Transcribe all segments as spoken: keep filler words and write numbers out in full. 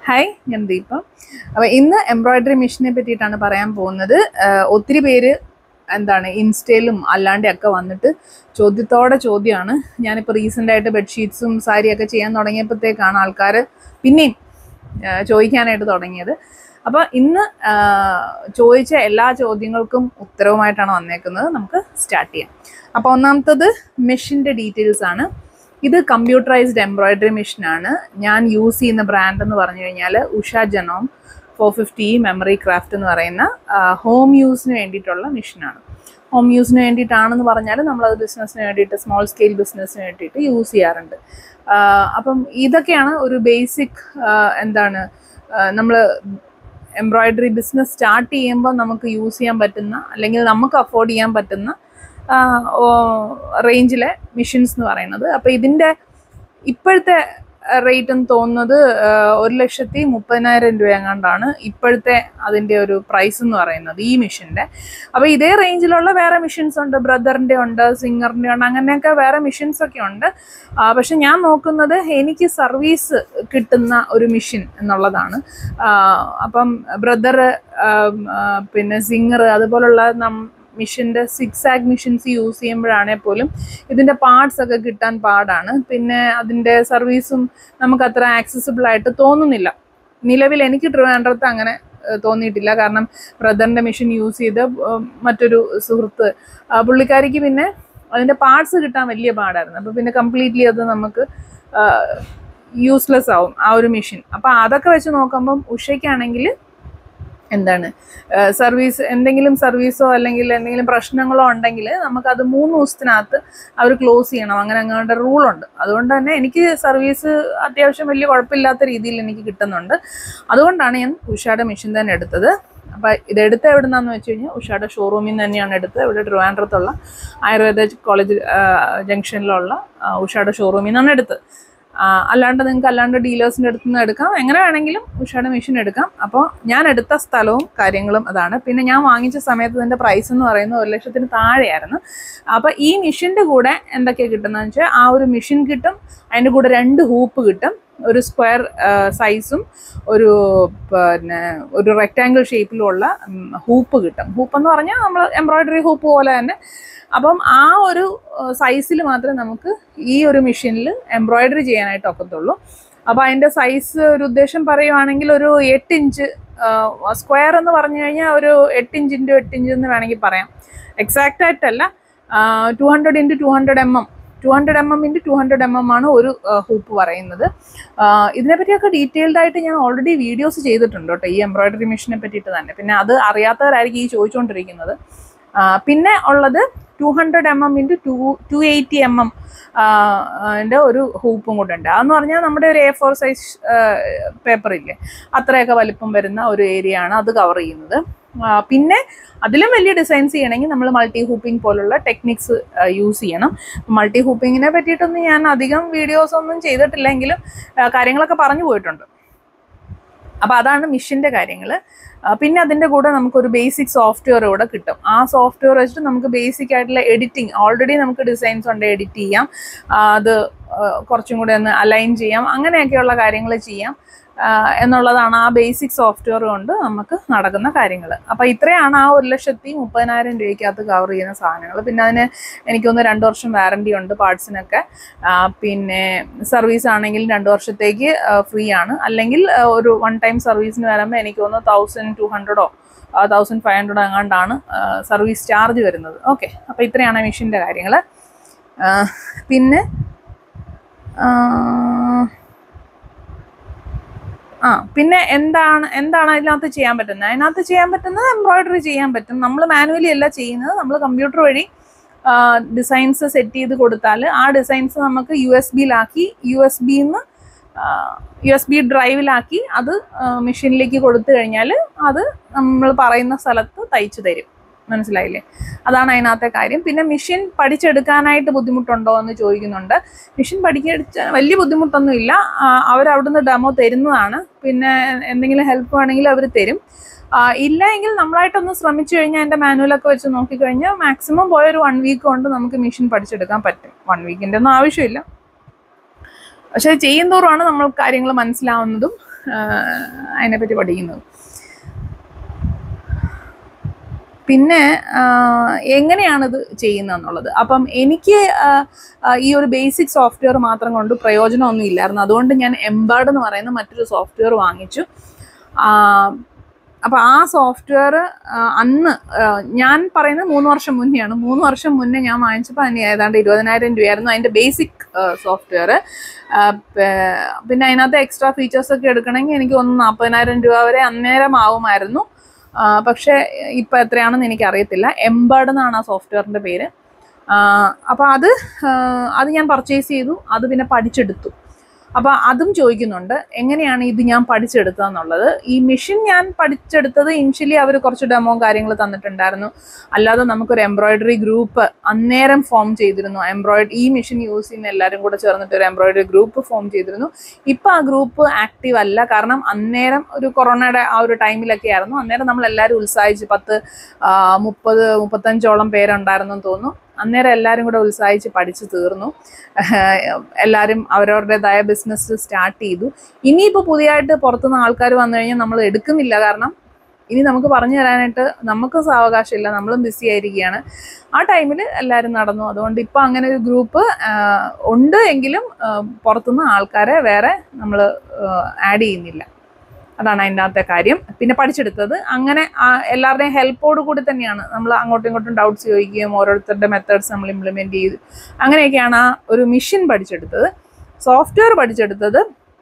Hi, ഞാൻ ദീപ. അപ്പോൾ ഇന്ന് എംബ്രോയിഡറി മെഷീനെ പറ്റിയിട്ടാണ് പറയാൻ പോകുന്നത്. ഒത്തിരി പേര് എന്താണ് ഇൻസ്റ്റയിലും അല്ലാണ്ടൊക്കെ വന്നിട്ട് ചോദ്യത്തോടെ ചോദ്യമാണ്. ഞാനിപ്പോൾ റീസെൻ്റ് ആയിട്ട് ബെഡ്ഷീറ്റ്സും സാരിയൊക്കെ ചെയ്യാൻ തുടങ്ങിയപ്പോഴത്തേക്കാണ് ആൾക്കാർ പിന്നെയും ചോദിക്കാനായിട്ട് തുടങ്ങിയത്. അപ്പോൾ ഇന്ന് ചോദിച്ച എല്ലാ ചോദ്യങ്ങൾക്കും ഉത്തരവുമായിട്ടാണ് വന്നേക്കുന്നത്. നമുക്ക് സ്റ്റാർട്ട് ചെയ്യാം. അപ്പോൾ ഒന്നാമത്തത് മെഷീൻ്റെ ഡീറ്റെയിൽസ് ആണ്. ഇത് കമ്പ്യൂട്ടറൈസ്ഡ് എംബ്രോയിഡറി മെഷീനാണ്. ഞാൻ യൂസ് ചെയ്യുന്ന ബ്രാൻഡ് എന്ന് പറഞ്ഞു കഴിഞ്ഞാൽ Usha Janome four fifty memory craft എന്ന് പറയുന്ന ഹോം യൂസിന് വേണ്ടിയിട്ടുള്ള മെഷീനാണ്. ഹോം യൂസിന് വേണ്ടിയിട്ടാണെന്ന് പറഞ്ഞാൽ നമ്മളത് ബിസിനസ്സിന് വേണ്ടിയിട്ട് സ്മോൾ സ്കെയിൽ ബിസിനസ്സിന് വേണ്ടിയിട്ട് യൂസ് ചെയ്യാറുണ്ട്. അപ്പം ഇതൊക്കെയാണ് ഒരു ബേസിക് എന്താണ് നമ്മൾ എംബ്രോയിഡറി ബിസിനസ് സ്റ്റാർട്ട് ചെയ്യുമ്പോൾ നമുക്ക് യൂസ് ചെയ്യാൻ പറ്റുന്ന അല്ലെങ്കിൽ നമുക്ക് അഫോർഡ് ചെയ്യാൻ പറ്റുന്ന റേഞ്ചിലെ മെഷീൻസ് എന്ന് പറയുന്നത്. അപ്പോൾ ഇതിൻ്റെ ഇപ്പോഴത്തെ റേറ്റ് എന്ന് തോന്നുന്നത് ഒരു ലക്ഷത്തി മുപ്പതിനായിരം രൂപ എങ്ങാണ്ടാണ് ഇപ്പോഴത്തെ അതിൻ്റെ ഒരു പ്രൈസ് എന്ന് പറയുന്നത് ഈ മെഷീൻ്റെ. അപ്പോൾ ഇതേ റേഞ്ചിലുള്ള വേറെ മെഷീൻസ് ഉണ്ട്, ബ്രദറിൻ്റെ ഉണ്ട്, സിംഗറിൻ്റെ ഉണ്ട്, അങ്ങനെയൊക്കെ വേറെ മെഷീൻസൊക്കെ ഉണ്ട്. പക്ഷെ ഞാൻ നോക്കുന്നത് എനിക്ക് സർവീസ് കിട്ടുന്ന ഒരു മെഷീൻ എന്നുള്ളതാണ്. അപ്പം ബ്രദർ പിന്നെ സിംഗർ അതുപോലുള്ള നം മെഷീൻ്റെ സിക്സ് ആഗ് മെഷീൻസ് യൂസ് ചെയ്യുമ്പോഴാണെങ്കിൽ പോലും ഇതിൻ്റെ പാർട്സ് ഒക്കെ കിട്ടാൻ പാടാണ്. പിന്നെ അതിൻ്റെ സർവീസും നമുക്കത്ര ആക്സസിബിൾ ആയിട്ട് തോന്നുന്നില്ല. നിലവിൽ എനിക്ക് ട്രിവാൻഡ്രത്ത് അങ്ങനെ തോന്നിയിട്ടില്ല. കാരണം ബ്രദറിൻ്റെ മെഷീൻ യൂസ് ചെയ്ത് മറ്റൊരു സുഹൃത്ത് പുള്ളിക്കാരിക്ക് പിന്നെ അതിൻ്റെ പാർട്സ് കിട്ടാൻ വലിയ പാടായിരുന്നു. അപ്പോൾ പിന്നെ കംപ്ലീറ്റ്ലി അത് നമുക്ക് യൂസ്ലെസ് ആവും ആ ഒരു മെഷീൻ. അപ്പോൾ അതൊക്കെ വെച്ച് നോക്കുമ്പം ഉഷയ്ക്കാണെങ്കിൽ എന്താണ് സർവീസ് എന്തെങ്കിലും സർവീസോ അല്ലെങ്കിൽ എന്തെങ്കിലും പ്രശ്നങ്ങളോ ഉണ്ടെങ്കിൽ നമുക്കത് മൂന്ന് ദിവസത്തിനകത്ത് അവർ ക്ലോസ് ചെയ്യണം, അങ്ങനെ അങ്ങോട്ട് റൂളുണ്ട്. അതുകൊണ്ട് തന്നെ എനിക്ക് സർവീസ് അത്യാവശ്യം വലിയ കുഴപ്പമില്ലാത്ത രീതിയിൽ എനിക്ക് കിട്ടുന്നുണ്ട്. അതുകൊണ്ടാണ് ഞാൻ ഉഷയുടെ മെഷീൻ തന്നെ എടുത്തത്. അപ്പോൾ ഇതെടുത്ത് എവിടെ നിന്നാന്ന് വെച്ച് കഴിഞ്ഞാൽ ഉഷയുടെ ഷോറൂമിൽ നിന്ന് തന്നെയാണ് എടുത്തത്. ഇവിടെ ട്രിവാൻഡ്രത്തുള്ള ആയുർവേദ കോളേജ് ജംഗ്ഷനിലുള്ള ഉഷയുടെ ഷോറൂമിൽ നിന്നാണ് എടുത്തത്. അല്ലാണ്ട് നിങ്ങൾക്ക് അല്ലാണ്ട് ഡീലേഴ്സിൻ്റെ അടുത്ത് നിന്ന് എടുക്കാം, എങ്ങനെ വേണമെങ്കിലും ഉഷയുടെ മെഷീൻ എടുക്കാം. അപ്പോൾ ഞാൻ എടുത്ത സ്ഥലവും കാര്യങ്ങളും അതാണ്. പിന്നെ ഞാൻ വാങ്ങിച്ച സമയത്ത് ഇതിൻ്റെ പ്രൈസ് എന്ന് പറയുന്നത് ഒരു ലക്ഷത്തിന് താഴെയായിരുന്നു. അപ്പോൾ ഈ മെഷീൻ്റെ കൂടെ എന്തൊക്കെയാണ് കിട്ടുന്നതെന്ന് വെച്ചാൽ ആ ഒരു മെഷീൻ കിട്ടും, അതിൻ്റെ കൂടെ രണ്ട് ഹൂപ്പ് കിട്ടും, ഒരു സ്ക്വയർ സൈസും ഒരു പിന്നെ ഒരു റെക്റ്റാങ്കിൾ ഷേപ്പിലുള്ള ഹൂപ്പ് കിട്ടും. ഹൂപ്പ് എന്ന് പറഞ്ഞാൽ നമ്മൾ എംബ്രോയിഡറി ഹൂപ്പ് പോലെ തന്നെ. അപ്പം ആ ഒരു സൈസിൽ മാത്രമേ നമുക്ക് ഈ ഒരു മെഷീനിൽ എംബ്രോയിഡറി ചെയ്യാനായിട്ട് ഒക്കത്തുള്ളൂ. അപ്പോൾ അതിൻ്റെ സൈസ് ഒരു ഉദ്ദേശം പറയുവാണെങ്കിൽ ഒരു എട്ട് ഇഞ്ച് സ്ക്വയർ എന്ന് പറഞ്ഞു കഴിഞ്ഞാൽ ഒരു എട്ട് ഇഞ്ച് ഇൻറ്റു എട്ട് ഇഞ്ച് എന്ന് വേണമെങ്കിൽ പറയാം. എക്സാക്റ്റ് ആയിട്ടല്ല, two hundred into two hundred M M two hundred M M into two hundred M M ആണ് ഒരു ഹൂപ്പ് പറയുന്നത്. ഇതിനെപ്പറ്റിയൊക്കെ ഡീറ്റെയിൽഡ് ആയിട്ട് ഞാൻ ഓൾറെഡി വീഡിയോസ് ചെയ്തിട്ടുണ്ട് കേട്ടോ, ഈ എംബ്രോയിഡറി മെഷീനെ പറ്റിയിട്ട് തന്നെ. പിന്നെ അത് അറിയാത്തവരായിരിക്കും ഈ ചോദിച്ചുകൊണ്ടിരിക്കുന്നത്. പിന്നെ ഉള്ളത് two hundred M M into two two eighty M M ൻ്റെ ഒരു ഹൂപ്പും കൂടെ ഉണ്ട്. അതെന്ന് പറഞ്ഞാൽ നമ്മുടെ ഒരു എ ഫോർ സൈസ് പേപ്പറില്ലേ, അത്രയൊക്കെ വലിപ്പം വരുന്ന ഒരു ഏരിയ ആണ് അത് കവർ ചെയ്യുന്നത്. പിന്നെ അതിലും വലിയ ഡിസൈൻസ് ചെയ്യണമെങ്കിൽ നമ്മൾ മൾട്ടി ഹൂപ്പിംഗ് പോലുള്ള ടെക്നിക്സ് യൂസ് ചെയ്യണം. മൾട്ടി ഹൂപ്പിങ്ങിനെ പറ്റിയിട്ടൊന്നും ഞാൻ അധികം വീഡിയോസ് ഒന്നും ചെയ്തിട്ടില്ലെങ്കിലും കാര്യങ്ങളൊക്കെ പറഞ്ഞു പോയിട്ടുണ്ട്. അപ്പോൾ അതാണ് മെഷീൻ്റെ കാര്യങ്ങൾ. പിന്നെ അതിൻ്റെ കൂടെ നമുക്കൊരു ബേസിക് സോഫ്റ്റ്വെയർ കൂടെ കിട്ടും. ആ സോഫ്റ്റ്വെയർ വെച്ചിട്ട് നമുക്ക് ബേസിക് ആയിട്ടുള്ള എഡിറ്റിംഗ്, ഓൾറെഡി നമുക്ക് ഡിസൈൻസ് ഉണ്ട്, എഡിറ്റ് ചെയ്യാം, അത് കുറച്ചും കൂടെ ഒന്ന് അലൈൻ ചെയ്യാം, അങ്ങനെയൊക്കെയുള്ള കാര്യങ്ങൾ ചെയ്യാം എന്നുള്ളതാണ് ആ ബേസിക് സോഫ്റ്റ്വെയർ കൊണ്ട് നമുക്ക് നടക്കുന്ന കാര്യങ്ങൾ. അപ്പോൾ ഇത്രയാണ് ആ ഒരു ലക്ഷത്തി മുപ്പതിനായിരം രൂപയ്ക്കകത്ത് കവർ ചെയ്യുന്ന സാധനങ്ങൾ. പിന്നെ അതിന് എനിക്കൊന്ന് രണ്ട് വർഷം വാറണ്ടി ഉണ്ട് പാർട്സിനൊക്കെ. പിന്നെ സർവീസ് ആണെങ്കിൽ രണ്ട് വർഷത്തേക്ക് ഫ്രീ ആണ്. അല്ലെങ്കിൽ ഒരു വൺ ടൈം സർവീസിന് വരുമ്പോൾ എനിക്കൊന്ന് തൗസൻഡ് ടു ഹൺഡ്രഡോ തൗസൻഡ് ഫൈവ് ഹൺഡ്രഡോ എങ്ങാണ്ടാണ് സർവീസ് ചാർജ് വരുന്നത്. ഓക്കെ, അപ്പോൾ ഇത്രയാണ് മെഷീൻ്റെ കാര്യങ്ങൾ. പിന്നെ ആ പിന്നെ എന്താണ് എന്താണ് അതിനകത്ത് ചെയ്യാൻ പറ്റുന്നത്? അതിനകത്ത് ചെയ്യാൻ പറ്റുന്നത് എംബ്രോയിഡറി ചെയ്യാൻ പറ്റും. നമ്മൾ മാനുവലി അല്ല ചെയ്യുന്നത്, നമ്മൾ കമ്പ്യൂട്ടർ വഴി ഡിസൈൻസ് സെറ്റ് ചെയ്ത് കൊടുത്താൽ ആ ഡിസൈൻസ് നമുക്ക് യു എസ് ബിയിലാക്കി യു എസ് ബിന്ന് യു എസ് ബി ഡ്രൈവിലാക്കി അത് മെഷീനിലേക്ക് കൊടുത്തു കഴിഞ്ഞാൽ അത് നമ്മൾ പറയുന്ന സ്ഥലത്ത് തയ്ച്ചു തരും. മനസ്സിലായില്ലേ? അതാണ് അതിനകത്തെ കാര്യം. പിന്നെ മെഷീൻ പഠിച്ചെടുക്കാനായിട്ട് ബുദ്ധിമുട്ടുണ്ടോ എന്ന് ചോദിക്കുന്നുണ്ട്. മെഷീൻ പഠിക്കാൻ വലിയ ബുദ്ധിമുട്ടൊന്നും ഇല്ല. അവരവിടുന്ന് ഡെമോ തരുന്നതാണ്. പിന്നെ എന്തെങ്കിലും ഹെൽപ്പ് വേണമെങ്കിൽ അവർ തരും. ഇല്ല എങ്കിൽ നമ്മളായിട്ടൊന്ന് ശ്രമിച്ചു കഴിഞ്ഞാൽ എൻ്റെ മാനുവലൊക്കെ വെച്ച് നോക്കിക്കഴിഞ്ഞാൽ മാക്സിമം പോയൊരു വൺ വീക്ക് കൊണ്ട് നമുക്ക് മെഷീൻ പഠിച്ചെടുക്കാൻ പറ്റും. വൺ വീക്കിൻ്റെ ഒന്നും ആവശ്യമില്ല. പക്ഷേ ചെയ്യുന്തോറുമാണ് നമ്മൾ കാര്യങ്ങൾ മനസ്സിലാവുന്നതും അതിനെപ്പറ്റി പഠിക്കുന്നത്. പിന്നെ എങ്ങനെയാണിത് ചെയ്യുന്നതെന്നുള്ളത്. അപ്പം എനിക്ക് ഈ ഒരു ബേസിക് സോഫ്റ്റ്വെയർ മാത്രം കൊണ്ട് പ്രയോജനമൊന്നും ഇല്ലായിരുന്നു. അതുകൊണ്ട് ഞാൻ എംബേർഡ് എന്ന് പറയുന്ന മറ്റൊരു സോഫ്റ്റ്വെയർ വാങ്ങിച്ചു. അപ്പോൾ ആ സോഫ്റ്റ്വെയർ അന്ന് ഞാൻ പറയുന്നത് മൂന്ന് വർഷം മുന്നെയാണ്. മൂന്ന് വർഷം മുന്നേ ഞാൻ വാങ്ങിച്ചപ്പോൾ അതിന് ഏതാണ്ട് ഇരുപതിനായിരം രൂപയായിരുന്നു അതിൻ്റെ ബേസിക് സോഫ്റ്റ്വെയർ. പിന്നെ അതിനകത്ത് എക്സ്ട്രാ ഫീച്ചേഴ്സൊക്കെ എടുക്കണമെങ്കിൽ എനിക്ക് ഒന്ന് നാൽപ്പതിനായിരം രൂപ വരെ അന്നേരം ആവുമായിരുന്നു. പക്ഷേ ഇപ്പം എത്രയാണെന്ന് എനിക്കറിയത്തില്ല. എംബേർഡ് എന്നാണ് ആ സോഫ്റ്റ്വെയറിൻ്റെ പേര്. അപ്പോൾ അത് അത് ഞാൻ പർച്ചേസ് ചെയ്തു. അത് പിന്നെ പഠിച്ചെടുത്തു. അപ്പോൾ അതും ചോദിക്കുന്നുണ്ട് എങ്ങനെയാണ് ഇത് ഞാൻ പഠിച്ചെടുത്തതെന്നുള്ളത്. ഈ മെഷീൻ ഞാൻ പഠിച്ചെടുത്തത് ഇനിഷ്യലി അവർ കുറച്ച് ഡെമോ കാര്യങ്ങൾ തന്നിട്ടുണ്ടായിരുന്നു. അല്ലാതെ നമുക്കൊരു എംബ്രോയിഡറി ഗ്രൂപ്പ് അന്നേരം ഫോം ചെയ്തിരുന്നു. എംബ്രോയിഡറി ഈ മെഷീൻ യൂസ് ചെയ്യുന്ന എല്ലാവരും കൂടെ ചേർന്നിട്ട് ഒരു എംബ്രോയിഡറി ഗ്രൂപ്പ് ഫോം ചെയ്തിരുന്നു. ഇപ്പം ആ ഗ്രൂപ്പ് ആക്റ്റീവ് അല്ല. കാരണം അന്നേരം ഒരു കൊറോണയുടെ ആ ഒരു ടൈമിലൊക്കെ ആയിരുന്നു. അന്നേരം നമ്മളെല്ലാവരും ഉത്സാഹിച്ച് പത്ത് മുപ്പത് മുപ്പത്തഞ്ചോളം പേരുണ്ടായിരുന്നെന്ന് തോന്നുന്നു. അന്നേരം എല്ലാവരും കൂടെ ഉത്സാഹിച്ച് പഠിച്ചു തീർന്നു. എല്ലാവരും അവരവരുടേതായ ബിസിനസ് സ്റ്റാർട്ട് ചെയ്തു. ഇനിയിപ്പോൾ പുതിയതായിട്ട് പുറത്തുനിന്ന് ആൾക്കാർ വന്നു കഴിഞ്ഞാൽ നമ്മൾ എടുക്കുന്നില്ല. കാരണം ഇനി നമുക്ക് പറഞ്ഞു തരാനായിട്ട് നമുക്ക് സാവകാശമില്ല, നമ്മളും ബിസി ആയിരിക്കുകയാണ്. ആ ടൈമിൽ എല്ലാവരും നടന്നു. അതുകൊണ്ട് ഇപ്പോൾ അങ്ങനെ ഒരു ഗ്രൂപ്പ് ഉണ്ട് എങ്കിലും പുറത്തുനിന്ന് ആൾക്കാരെ വേറെ നമ്മൾ ആഡ് ചെയ്യുന്നില്ല. അതാണ് അതിൻ്റെ അകത്തെ കാര്യം. പിന്നെ പഠിച്ചെടുത്തത് അങ്ങനെ എല്ലാവരുടെയും ഹെൽപ്പോട് കൂടി തന്നെയാണ്. നമ്മൾ അങ്ങോട്ടും ഇങ്ങോട്ടും ഡൗട്ട്സ് ചോദിക്കുകയും ഓരോരുത്തരുടെ മെത്തേഡ്സ് നമ്മൾ ഇംപ്ലിമെൻറ്റ് ചെയ്ത് അങ്ങനെയൊക്കെയാണ് ആ ഒരു മെഷീൻ പഠിച്ചെടുത്തത്. സോഫ്റ്റ്വെയർ പഠിച്ചെടുത്തത്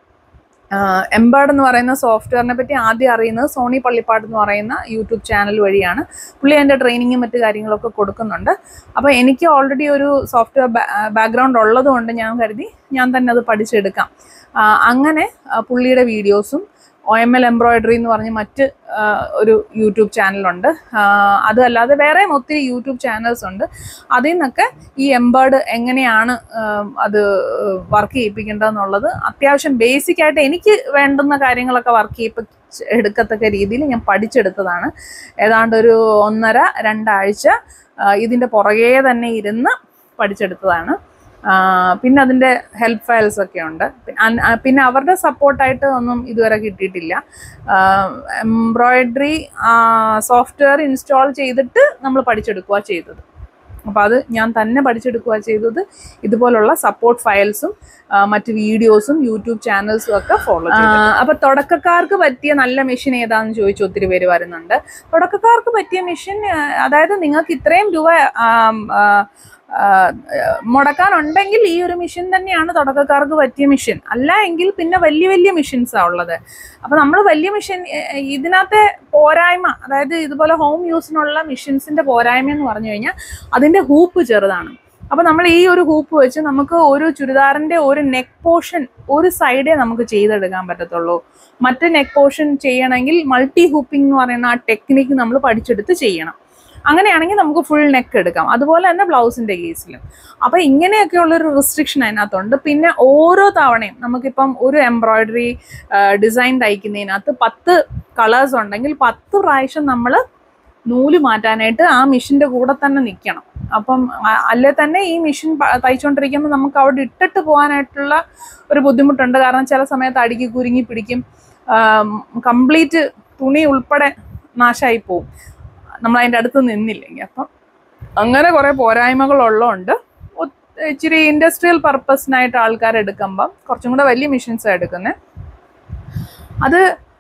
എംബേർഡ് എന്ന് പറയുന്ന സോഫ്റ്റ്വെയറിനെ പറ്റി ആദ്യം അറിയുന്നത് സോണി പള്ളിപ്പാട്ട് എന്ന് പറയുന്ന യൂട്യൂബ് ചാനൽ വഴിയാണ്. പുള്ളി അതിൻ്റെ ട്രെയിനിങ്ങും മറ്റു കാര്യങ്ങളൊക്കെ കൊടുക്കുന്നുണ്ട്. അപ്പോൾ എനിക്ക് ഓൾറെഡി ഒരു സോഫ്റ്റ്വെയർ ബാക്ക്ഗ്രൗണ്ട് ഉള്ളത് കൊണ്ട് ഞാൻ കരുതി ഞാൻ തന്നെ അത് പഠിച്ചെടുക്കാം. അങ്ങനെ പുള്ളിയുടെ വീഡിയോസും ഒ എം എൽ എംബ്രോയിഡറി എന്ന് പറഞ്ഞ് മറ്റ് ഒരു യൂട്യൂബ് ചാനലുണ്ട്. അതല്ലാതെ വേറെയും ഒത്തിരി യൂട്യൂബ് ചാനൽസ് ഉണ്ട്. അതിൽ നിന്നൊക്കെ ഈ എംബേർഡ് എങ്ങനെയാണ് അത് വർക്ക് ചെയ്യിപ്പിക്കേണ്ടതെന്നുള്ളത് അത്യാവശ്യം ബേസിക്കായിട്ട് എനിക്ക് വേണ്ടുന്ന കാര്യങ്ങളൊക്കെ വർക്ക് ചെയ്യിപ്പി എടുക്കത്തക്ക രീതിയിൽ ഞാൻ പഠിച്ചെടുത്തതാണ്. ഏതാണ്ട് ഒരു ഒന്നര രണ്ടാഴ്ച ഇതിൻ്റെ പുറകെ തന്നെ ഇരുന്ന് പഠിച്ചെടുത്തതാണ്. പിന്നെ അതിൻ്റെ ഹെൽപ്പ് ഫയൽസ് ഒക്കെ ഉണ്ട്. പിന്നെ അവരുടെ സപ്പോർട്ടായിട്ട് ഒന്നും ഇതുവരെ കിട്ടിയിട്ടില്ല. എംബ്രോയിഡറി സോഫ്റ്റ്വെയർ ഇൻസ്റ്റാൾ ചെയ്തിട്ട് നമ്മൾ പഠിച്ചെടുക്കുക ചെയ്തത്. അപ്പോൾ അത് ഞാൻ തന്നെ പഠിച്ചെടുക്കുക ചെയ്തത്. ഇതുപോലുള്ള സപ്പോർട്ട് ഫയൽസും മറ്റ് വീഡിയോസും യൂട്യൂബ് ചാനൽസും ഒക്കെ ഫോളോ ചെയ്തു. അപ്പോൾ തുടക്കക്കാർക്ക് പറ്റിയ നല്ല മെഷീൻ ഏതാണെന്ന് ചോദിച്ച് ഒത്തിരി പേര് വരുന്നുണ്ട്. തുടക്കക്കാർക്ക് പറ്റിയ മെഷീൻ, അതായത് നിങ്ങൾക്ക് ഇത്രയും രൂപ മുടക്കാനുണ്ടെങ്കിൽ ഈ ഒരു മെഷീൻ തന്നെയാണ് തുടക്കക്കാർക്ക് പറ്റിയ മെഷീൻ. അല്ല എങ്കിൽ പിന്നെ വലിയ വലിയ മെഷീൻസാണ് ഉള്ളത്. അപ്പോൾ നമ്മൾ വലിയ മെഷീൻ ഇതിനകത്തെ പോരായ്മ, അതായത് ഇതുപോലെ ഹോം യൂസിനുള്ള മെഷീൻസിൻ്റെ പോരായ്മ എന്ന് പറഞ്ഞു കഴിഞ്ഞാൽ അതിൻ്റെ ഹൂപ്പ് ചെറുതാണ്. അപ്പോൾ നമ്മൾ ഈ ഒരു ഹൂപ്പ് വെച്ച് നമുക്ക് ഒരു ചുരിദാറിൻ്റെ ഒരു നെക്ക് പോർഷൻ ഒരു സൈഡേ നമുക്ക് ചെയ്തെടുക്കാൻ പറ്റത്തുള്ളൂ. മറ്റ് നെക്ക് പോർഷൻ ചെയ്യണമെങ്കിൽ മൾട്ടി ഹൂപ്പിംഗ് എന്ന് പറയുന്ന ആ ടെക്നിക്ക് നമ്മൾ പഠിച്ചെടുത്ത് ചെയ്യണം. അങ്ങനെയാണെങ്കിൽ നമുക്ക് ഫുൾ നെക്ക് എടുക്കാം. അതുപോലെ തന്നെ ബ്ലൗസിൻ്റെ കേസിലും. അപ്പോൾ ഇങ്ങനെയൊക്കെയുള്ളൊരു റെസ്ട്രിക്ഷൻ അതിനകത്തുണ്ട്. പിന്നെ ഓരോ തവണയും നമുക്കിപ്പം ഒരു എംബ്രോയിഡറി ഡിസൈൻ തയ്ക്കുന്നതിനകത്ത് പത്ത് കളേഴ്സ് ഉണ്ടെങ്കിൽ പത്ത് പ്രാവശ്യം നമ്മൾ നൂല് മാറ്റാനായിട്ട് ആ മെഷീൻ്റെ കൂടെ തന്നെ നിൽക്കണം. അപ്പം അല്ലേ തന്നെ ഈ മെഷീൻ തയ്ച്ചുകൊണ്ടിരിക്കുമ്പോൾ നമുക്ക് അവിടെ ഇട്ടിട്ട് പോകാനായിട്ടുള്ള ഒരു ബുദ്ധിമുട്ടുണ്ട്. കാരണം ചില സമയത്ത് അടിക്ക് കുരുങ്ങി പിടിക്കും, കംപ്ലീറ്റ് തുണി ഉൾപ്പെടെ നാശമായി പോവും നമ്മൾ അതിൻ്റെ അടുത്ത് നിന്നില്ലെങ്കിൽ. അപ്പം അങ്ങനെ കുറേ പോരായ്മകളുള്ളതുകൊണ്ട് ഇച്ചിരി ഇൻഡസ്ട്രിയൽ പർപ്പസിനായിട്ട് ആൾക്കാർ എടുക്കുമ്പം കുറച്ചും കൂടെ വലിയ മെഷീൻസാണ് എടുക്കുന്നത്. അത്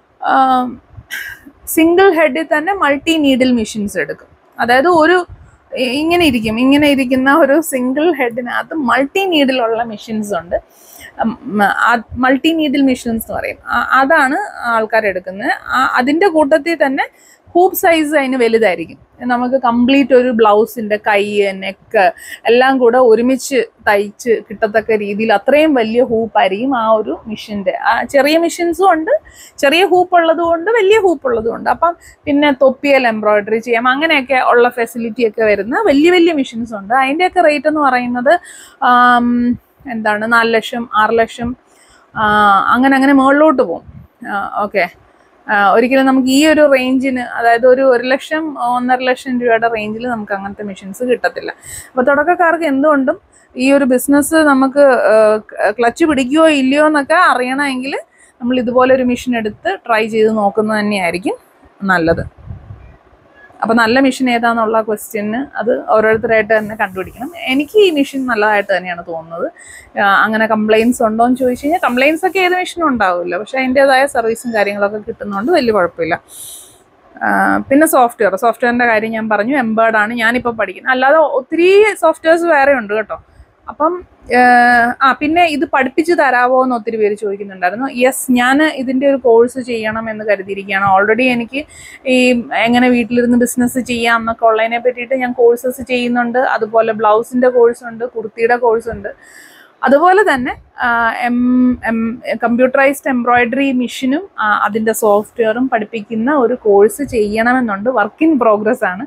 സിംഗിൾ ഹെഡിൽ തന്നെ മൾട്ടി നീഡിൽ മെഷീൻസ് എടുക്കും. അതായത് ഒരു ഇങ്ങനെ ഇരിക്കും ഇങ്ങനെ ഇരിക്കുന്ന ഒരു സിംഗിൾ ഹെഡിനകത്ത് മൾട്ടി നീഡിലുള്ള മെഷീൻസ് ഉണ്ട്. മൾട്ടി നീഡിൽ മെഷീൻസ് എന്ന് പറയും. അതാണ് ആൾക്കാർ എടുക്കുന്നത്. അതിൻ്റെ കൂട്ടത്തിൽ തന്നെ ഹൂപ്പ് സൈസ് അതിന് വലുതായിരിക്കും. നമുക്ക് കംപ്ലീറ്റ് ഒരു ബ്ലൗസിൻ്റെ കൈ, നെക്ക് എല്ലാം കൂടെ ഒരുമിച്ച് തയ്ച്ച് കിട്ടത്തക്ക രീതിയിൽ അത്രയും വലിയ ഹൂപ്പായിരിക്കും ആ ഒരു മെഷീൻ്റെ. ആ ചെറിയ മെഷീൻസും ഉണ്ട്, ചെറിയ ഹൂപ്പ് ഉള്ളതും ഉണ്ട്, വലിയ ഹൂപ്പ് ഉള്ളതും ഉണ്ട്. അപ്പം പിന്നെ തൊപ്പിയിൽ എംബ്രോയിഡറി ചെയ്യാം, അങ്ങനെയൊക്കെ ഉള്ള ഫെസിലിറ്റി ഒക്കെ വരുന്ന വലിയ വലിയ മെഷീൻസ് ഉണ്ട്. അതിൻ്റെയൊക്കെ റേറ്റ് എന്ന് പറയുന്നത് എന്താണ് നാല് ലക്ഷം ആറ് ലക്ഷം അങ്ങനെ അങ്ങനെ മുകളിലോട്ട് പോകും. ഓക്കെ, ഒരിക്കലും നമുക്ക് ഈ ഒരു റേഞ്ചിന്, അതായത് ഒരു ഒരു ലക്ഷം ഒന്നര ലക്ഷം രൂപയുടെ റേഞ്ചിൽ നമുക്ക് അങ്ങനത്തെ മെഷീൻസ് കിട്ടത്തില്ല. അപ്പോൾ തുടക്കക്കാർക്ക് എന്തുകൊണ്ടും ഈ ഒരു ബിസിനസ് നമുക്ക് ക്ലച്ച് പിടിക്കുകയോ ഇല്ലയോ എന്നൊക്കെ അറിയണമെങ്കിൽ നമ്മൾ ഇതുപോലെ ഒരു മെഷീൻ എടുത്ത് ട്രൈ ചെയ്ത് നോക്കുന്നത് തന്നെയായിരിക്കും നല്ലത്. അപ്പോൾ നല്ല മെഷീൻ ഏതാണെന്നുള്ള ക്വസ്റ്റ്യന് അത് ഓരോരുത്തരായിട്ട് തന്നെ കണ്ടുപിടിക്കണം. എനിക്ക് ഈ മെഷീൻ നല്ലതായിട്ട് തന്നെയാണ് തോന്നുന്നത്. അങ്ങനെ കംപ്ലയിൻസ് ഉണ്ടോ എന്ന് ചോദിച്ചു കഴിഞ്ഞാൽ കംപ്ലയിൻസ് ഒക്കെ ഏത് മെഷീനും ഉണ്ടാവില്ല, പക്ഷേ അതിൻ്റേതായ സർവീസും കാര്യങ്ങളൊക്കെ കിട്ടുന്നതുകൊണ്ട് വലിയ കുഴപ്പമില്ല. പിന്നെ സോഫ്റ്റ്വെയർ സോഫ്റ്റ്വെയറിൻ്റെ കാര്യം ഞാൻ പറഞ്ഞു, എംബേർഡ് ആണ് ഞാനിപ്പോൾ പഠിക്കുന്നത്. അല്ലാതെ ഒത്തിരി സോഫ്റ്റ്വെയർസ് വേറെ ഉണ്ട് കേട്ടോ. അപ്പം ആ പിന്നെ ഇത് പഠിപ്പിച്ച് തരാമോ എന്ന് ഒത്തിരി പേര് ചോദിക്കുന്നുണ്ടായിരുന്നു. യെസ്, ഞാൻ ഇതിൻ്റെ ഒരു കോഴ്സ് ചെയ്യണം എന്ന് കരുതിയിരിക്കുകയാണ്. ഓൾറെഡി എനിക്ക് ഈ എങ്ങനെ വീട്ടിലിരുന്ന് ബിസിനസ് ചെയ്യാം എന്നൊക്കെ ഉള്ളതിനെ പറ്റിയിട്ട് ഞാൻ കോഴ്സസ് ചെയ്യുന്നുണ്ട്. അതുപോലെ ബ്ലൗസിൻ്റെ കോഴ്സുണ്ട്, കുർത്തിയുടെ കോഴ്സുണ്ട്. അതുപോലെ തന്നെ എം എം കമ്പ്യൂട്ടറൈസ്ഡ് എംബ്രോയിഡറി മെഷീനും അതിൻ്റെ സോഫ്റ്റ്വെയറും പഠിപ്പിക്കുന്ന ഒരു കോഴ്സ് ചെയ്യണമെന്നുണ്ട്. വർക്ക് ഇൻ പ്രോഗ്രസ് ആണ്.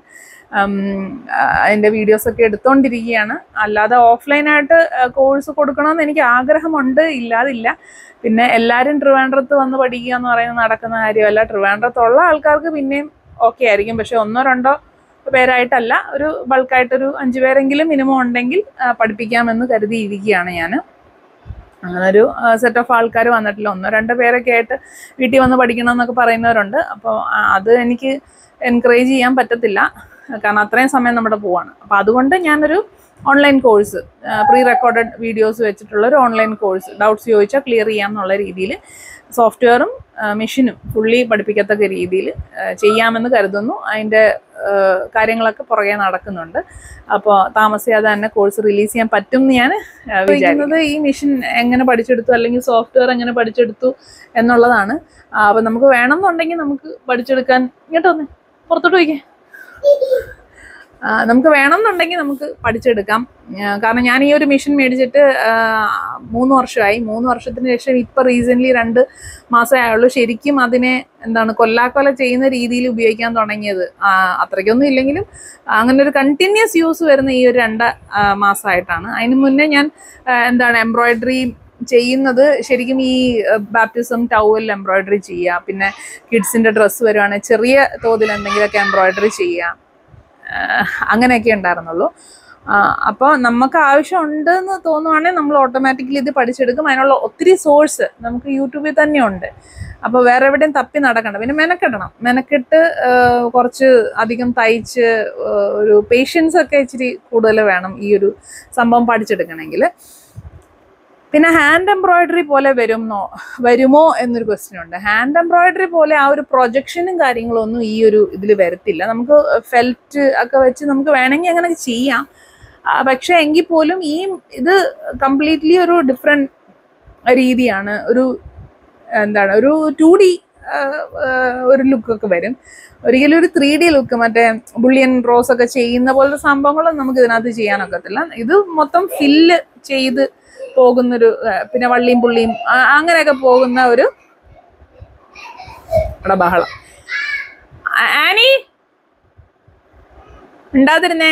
അതിൻ്റെ വീഡിയോസൊക്കെ എടുത്തുകൊണ്ടിരിക്കുകയാണ്. അല്ലാതെ ഓഫ്ലൈനായിട്ട് കോഴ്സ് കൊടുക്കണമെന്ന് എനിക്ക് ആഗ്രഹമുണ്ട്, ഇല്ലാതില്ല. പിന്നെ എല്ലാവരും ട്രിവാൻഡ്രത്ത് വന്ന് പഠിക്കുക എന്ന് പറയുന്നത് നടക്കുന്ന കാര്യമല്ല. ട്രിവാൻഡ്രത്തുള്ള ആൾക്കാർക്ക് പിന്നെയും ഓക്കെ ആയിരിക്കും, പക്ഷെ ഒന്നോ രണ്ടോ പേരായിട്ടല്ല, ഒരു ബൾക്കായിട്ടൊരു അഞ്ച് പേരെങ്കിലും മിനിമം ഉണ്ടെങ്കിൽ പഠിപ്പിക്കാമെന്ന് കരുതിയിരിക്കുകയാണ് ഞാൻ. അങ്ങനെ ഒരു സെറ്റ് ഓഫ് ആൾക്കാർ വന്നിട്ടില്ല. ഒന്നോ രണ്ടോ പേരൊക്കെ ആയിട്ട് വീട്ടിൽ വന്ന് പഠിക്കണം എന്നൊക്കെ പറയുന്നവരുണ്ട്. അപ്പോൾ അത് എനിക്ക് എൻകറേജ് ചെയ്യാൻ പറ്റത്തില്ല, കാരണം അത്രയും സമയം നമ്മുടെ പോവാണ്. അപ്പോൾ അതുകൊണ്ട് ഞാനൊരു online course, pre recorded videos വെച്ചിട്ടുള്ള ഒരു ഓൺലൈൻ കോഴ്സ്, ഡൗട്ട്സ് ചോദിച്ചാൽ ക്ലിയർ ചെയ്യാം എന്നുള്ള രീതിയിൽ സോഫ്റ്റ്വെയറും മെഷീനും ഫുള്ളി പഠിപ്പിക്കത്തക്ക രീതിയിൽ ചെയ്യാമെന്ന് കരുതുന്നു. അതിൻ്റെ കാര്യങ്ങളൊക്കെ പുറകെ നടക്കുന്നുണ്ട്. അപ്പോൾ താമസിയാതെ തന്നെ കോഴ്സ് റിലീസ് ചെയ്യാൻ പറ്റും എന്ന് ഞാൻ വിചാരിക്കുന്നത്. ഈ മെഷീൻ എങ്ങനെ പഠിച്ചെടുത്തു അല്ലെങ്കിൽ സോഫ്റ്റ്വെയർ എങ്ങനെ പഠിച്ചെടുത്തു എന്നുള്ളതാണ്. അപ്പോൾ നമുക്ക് വേണമെന്നുണ്ടെങ്കിൽ നമുക്ക് പഠിച്ചെടുക്കാൻ, ഇങ്ങോട്ട് വന്നേ, പുറത്തോട്ട് പോയിക്കേ, നമുക്ക് വേണമെന്നുണ്ടെങ്കിൽ നമുക്ക് പഠിച്ചെടുക്കാം. കാരണം ഞാൻ ഈ ഒരു മെഷീൻ മേടിച്ചിട്ട് മൂന്ന് വർഷമായി. മൂന്ന് വർഷത്തിന് ശേഷം ഇപ്പോൾ റീസെൻ്റ്ലി രണ്ട് മാസമേ ആയുള്ളൂ ശരിക്കും അതിനെ എന്താണ് കൊല്ലാക്കൊല ചെയ്യുന്ന രീതിയിൽ ഉപയോഗിക്കാൻ തുടങ്ങിയത്. അത്രയ്ക്കൊന്നും ഇല്ലെങ്കിലും അങ്ങനെ ഒരു കണ്ടിന്യൂസ് യൂസ് വരുന്ന ഈ ഒരു രണ്ട് മാസമായിട്ടാണ്. അതിന് മുന്നേ ഞാൻ എന്താണ് എംബ്രോയിഡറി ചെയ്യുന്നത് ശരിക്കും ഈ ബാപ്റ്റിസം ടവൽ എംബ്രോയിഡറി ചെയ്യുക, പിന്നെ കിഡ്സിൻ്റെ ഡ്രസ്സ് വരുവാണെങ്കിൽ ചെറിയ തോതിൽ എന്തെങ്കിലുമൊക്കെ എംബ്രോയിഡറി ചെയ്യുക, അങ്ങനെയൊക്കെ ഉണ്ടായിരുന്നുള്ളൂ. അപ്പോൾ നമുക്ക് ആവശ്യമുണ്ട് എന്ന് തോന്നുവാണെങ്കിൽ നമ്മൾ ഓട്ടോമാറ്റിക്കലി ഇത് പഠിച്ചെടുക്കും. അതിനുള്ള ഒത്തിരി സോഴ്സ് നമുക്ക് യൂട്യൂബിൽ തന്നെ ഉണ്ട്. അപ്പോൾ വേറെ എവിടെയും തപ്പി നടക്കണ്ട. പിന്നെ മെനക്കെടണം, മെനക്കെട്ട് കുറച്ച് അധികം തയ്ച്ച് ഒരു പേഷ്യൻസ് ഒക്കെ ഇച്ചിരി കൂടുതൽ വേണം ഈ ഒരു സംഭവം പഠിച്ചെടുക്കണമെങ്കിൽ. പിന്നെ ഹാൻഡ് എംബ്രോയിഡറി പോലെ വരുമോ വരുമോ എന്നൊരു ക്വസ്റ്റ്യൻ ഉണ്ട്. ഹാൻഡ് എംബ്രോയിഡറി പോലെ ആ ഒരു പ്രൊജക്ഷനും കാര്യങ്ങളും ഒന്നും ഈ ഒരു ഇതിൽ വരത്തില്ല. നമുക്ക് ഫെൽറ്റ് ഒക്കെ വെച്ച് നമുക്ക് വേണമെങ്കിൽ അങ്ങനെ ചെയ്യാം, പക്ഷെ എങ്കിൽ പോലും ഈ ഇത് കംപ്ലീറ്റ്ലി ഒരു ഡിഫറെൻറ്റ് രീതിയാണ്. ഒരു എന്താണ് ഒരു ടു ഡി ഒരു ലുക്കൊക്കെ വരും. ഒരിക്കലും ഒരു ത്രീ ഡി ലുക്ക് മറ്റേ ബുള്ളിയൻ റോസ് ഒക്കെ ചെയ്യുന്ന പോലത്തെ സംഭവങ്ങളും നമുക്ക് ഇതിനകത്ത് ചെയ്യാനൊക്കത്തില്ല. ഇത് മൊത്തം ഫില്ല് ചെയ്ത് പോകുന്നൊരു, പിന്നെ വള്ളിയും പുള്ളിയും അങ്ങനെയൊക്കെ പോകുന്ന ഒരു ബഹളം. ആനി ഉണ്ടാതിരുന്നേ.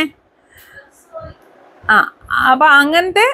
ആ അപ്പൊ അങ്ങനത്തെ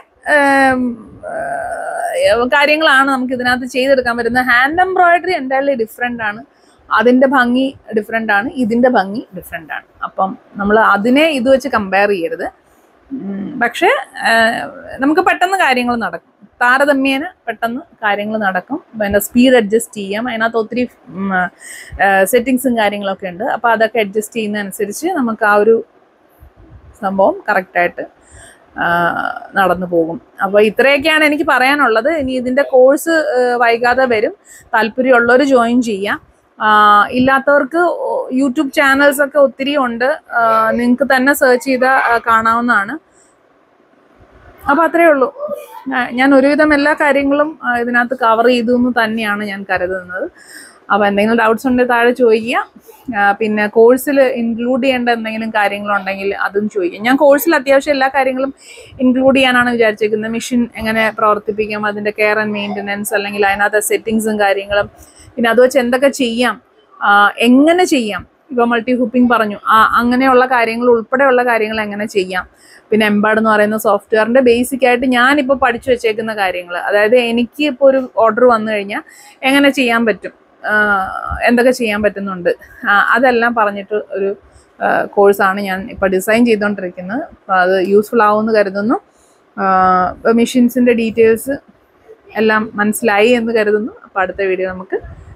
കാര്യങ്ങളാണ് നമുക്ക് ഇതിനകത്ത് ചെയ്തെടുക്കാൻ പറ്റുന്നത്. ഹാൻഡ് എംബ്രോയിഡറി എൻ്റയർലി ഡിഫറെൻ്റ് ആണ്. അതിൻ്റെ ഭംഗി ഡിഫറെൻ്റ് ആണ്, ഇതിൻ്റെ ഭംഗി ഡിഫറെൻ്റ് ആണ്. അപ്പം നമ്മൾ അതിനെ ഇത് വെച്ച് കമ്പയർ ചെയ്യരുത്. പക്ഷേ നമുക്ക് പെട്ടെന്ന് കാര്യങ്ങൾ നടക്കും, താരതമ്യേന പെട്ടെന്ന് കാര്യങ്ങൾ നടക്കും. പിന്നെ സ്പീഡ് അഡ്ജസ്റ്റ് ചെയ്യാം. അതിനകത്ത് ഒത്തിരി സെറ്റിങ്സും കാര്യങ്ങളൊക്കെ ഉണ്ട്. അപ്പോൾ അതൊക്കെ അഡ്ജസ്റ്റ് ചെയ്യുന്നതനുസരിച്ച് നമുക്ക് ആ ഒരു സംഭവം കറക്റ്റായിട്ട് നടന്നു പോകും. അപ്പോൾ ഇത്രയൊക്കെയാണ് എനിക്ക് പറയാനുള്ളത്. ഇനി ഇതിൻ്റെ കോഴ്സ് വൈകാതെ വരും. താല്പര്യമുള്ളവർ ജോയിൻ ചെയ്യാം. ഇല്ലാത്തവർക്ക് യൂട്യൂബ് ചാനൽസ് ഒക്കെ ഒത്തിരി ഉണ്ട്, നിങ്ങൾക്ക് തന്നെ സെർച്ച് ചെയ്താൽ കാണാവുന്നതാണ്. അപ്പോൾ അത്രയേ ഉള്ളൂ. ഞാൻ ഒരുവിധം എല്ലാ കാര്യങ്ങളും ഇതിനകത്ത് കവർ ചെയ്തു എന്ന് തന്നെയാണ് ഞാൻ കരുതുന്നത്. അപ്പോൾ എന്തെങ്കിലും ഡൗട്ട്സ് ഉണ്ടെങ്കിൽ താഴെ ചോദിക്കുക. പിന്നെ കോഴ്സിൽ ഇൻക്ലൂഡ് ചെയ്യേണ്ട എന്തെങ്കിലും കാര്യങ്ങളുണ്ടെങ്കിൽ അതും ചോദിക്കാം. ഞാൻ കോഴ്സിൽ അത്യാവശ്യം എല്ലാ കാര്യങ്ങളും ഇൻക്ലൂഡ് ചെയ്യാനാണ് വിചാരിച്ചിരിക്കുന്നത്. മെഷീൻ എങ്ങനെ പ്രവർത്തിപ്പിക്കാം, അതിൻ്റെ കെയർ ആൻഡ് മെയിൻ്റനൻസ്, അല്ലെങ്കിൽ അതിനകത്തെ സെറ്റിങ്സും കാര്യങ്ങളും, പിന്നെ അത് വെച്ച് എന്തൊക്കെ ചെയ്യാം, എങ്ങനെ ചെയ്യാം. ഇപ്പോൾ മൾട്ടി ഹുപ്പിംഗ് പറഞ്ഞു, ആ അങ്ങനെയുള്ള കാര്യങ്ങൾ ഉൾപ്പെടെയുള്ള കാര്യങ്ങൾ എങ്ങനെ ചെയ്യാം. പിന്നെ എംബാർഡ് എന്ന് പറയുന്ന സോഫ്റ്റ്വെയറിൻ്റെ ബേസിക് ആയിട്ട് ഞാനിപ്പോൾ പഠിച്ചു വെച്ചേക്കുന്ന കാര്യങ്ങൾ, അതായത് എനിക്ക് ഇപ്പോൾ ഒരു ഓർഡർ വന്നു കഴിഞ്ഞാൽ എങ്ങനെ ചെയ്യാൻ പറ്റും, എന്തൊക്കെ ചെയ്യാൻ പറ്റുന്നുണ്ട്, അതെല്ലാം പറഞ്ഞിട്ട് ഒരു കോഴ്സാണ് ഞാൻ ഇപ്പോൾ ഡിസൈൻ ചെയ്തുകൊണ്ടിരിക്കുന്നത്. അപ്പോൾ അത് യൂസ്ഫുൾ ആവുമെന്ന് കരുതുന്നു. മെഷീൻസിൻ്റെ ഡീറ്റെയിൽസ് എല്ലാം മനസ്സിലായി എന്ന് കരുതുന്നു. അപ്പോൾ അടുത്ത വീഡിയോ നമുക്ക്